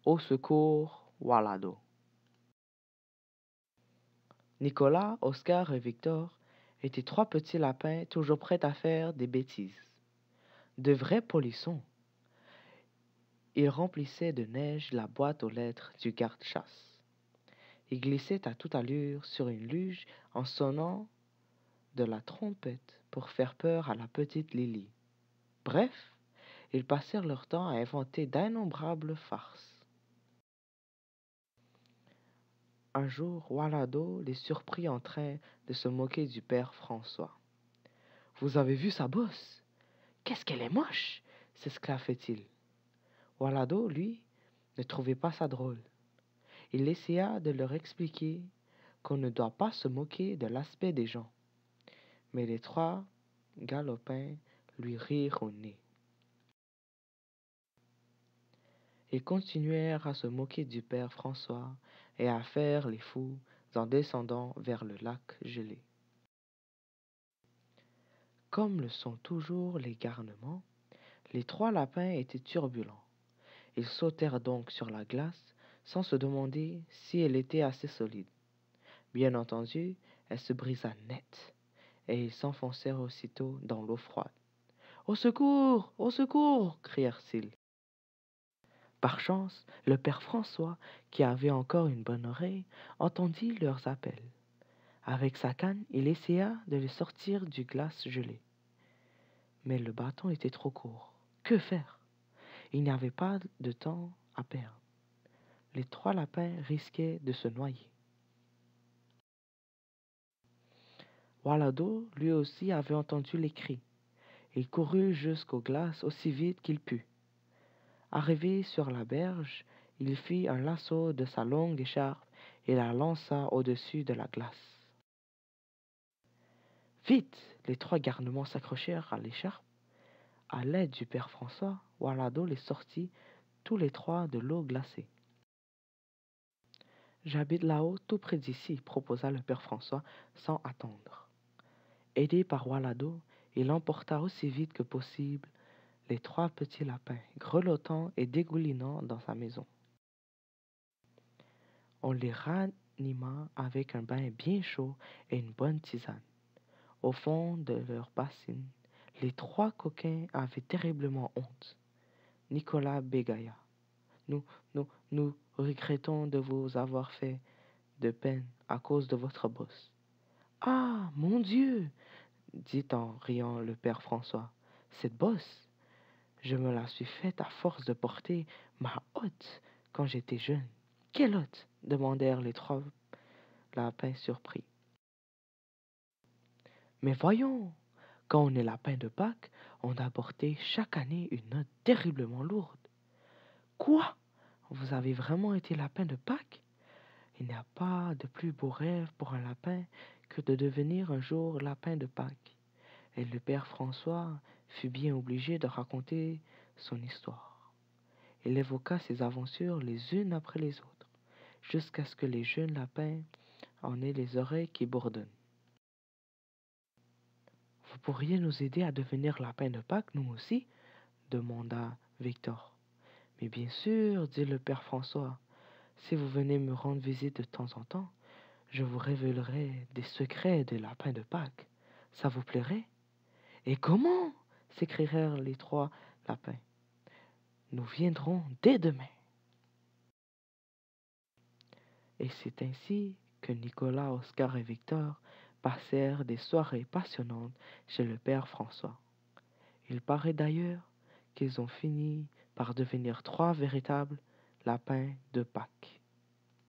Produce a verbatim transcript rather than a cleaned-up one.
Au secours, Walado. Nicolas, Oscar et Victor étaient trois petits lapins toujours prêts à faire des bêtises. De vrais polissons. Ils remplissaient de neige la boîte aux lettres du garde-chasse. Ils glissaient à toute allure sur une luge en sonnant de la trompette pour faire peur à la petite Lily. Bref, ils passèrent leur temps à inventer d'innombrables farces. Un jour, Walado les surprit en train de se moquer du père François. « Vous avez vu sa bosse? Qu'est-ce qu'elle est moche! » s'esclaffait-il. Walado, lui, ne trouvait pas ça drôle. Il essaya de leur expliquer qu'on ne doit pas se moquer de l'aspect des gens. Mais les trois galopins lui rirent au nez. Ils continuèrent à se moquer du père François et à faire les fous en descendant vers le lac gelé. Comme le sont toujours les garnements, les trois lapins étaient turbulents. Ils sautèrent donc sur la glace sans se demander si elle était assez solide. Bien entendu, elle se brisa net, et ils s'enfoncèrent aussitôt dans l'eau froide. « Au secours! Au secours! » crièrent-ils. Par chance, le père François, qui avait encore une bonne oreille, entendit leurs appels. Avec sa canne, il essaya de les sortir du glace gelé. Mais le bâton était trop court. Que faire? Il n'y avait pas de temps à perdre. Les trois lapins risquaient de se noyer. Walado, lui aussi, avait entendu les cris. Il courut jusqu'aux glaces aussi vite qu'il put. Arrivé sur la berge, il fit un lasso de sa longue écharpe et la lança au-dessus de la glace. Vite! Les trois garnements s'accrochèrent à l'écharpe. À l'aide du père François, Walado les sortit tous les trois de l'eau glacée. « J'habite là-haut, tout près d'ici, » proposa le père François sans attendre. Aidé par Walado, il emporta aussi vite que possible les trois petits lapins, grelottants et dégoulinant dans sa maison. On les ranima avec un bain bien chaud et une bonne tisane. Au fond de leur bassine, les trois coquins avaient terriblement honte. Nicolas bégaya. Nous, nous, nous regrettons de vous avoir fait de peine à cause de votre bosse. Ah, mon Dieu! Dit en riant le père François. Cette bosse, je me la suis faite à force de porter ma hotte quand j'étais jeune. Quelle hotte? Demandèrent les trois lapins surpris. Mais voyons, quand on est lapin de Pâques, on a porté chaque année une hotte terriblement lourde. Quoi? Vous avez vraiment été lapin de Pâques? Il n'y a pas de plus beau rêve pour un lapin que de devenir un jour lapin de Pâques. Et le père François fut bien obligé de raconter son histoire. Il évoqua ses aventures les unes après les autres, jusqu'à ce que les jeunes lapins en aient les oreilles qui bourdonnent. « Vous pourriez nous aider à devenir lapin de Pâques, nous aussi? » demanda Victor. « Mais bien sûr, dit le père François, si vous venez me rendre visite de temps en temps, je vous révélerai des secrets des lapins de Pâques. Ça vous plairait? » « Et comment? » s'écrièrent les trois lapins. « Nous viendrons dès demain. » Et c'est ainsi que Nicolas, Oscar et Victor passèrent des soirées passionnantes chez le père François. Il paraît d'ailleurs qu'ils ont fini par devenir trois véritables lapins de Pâques.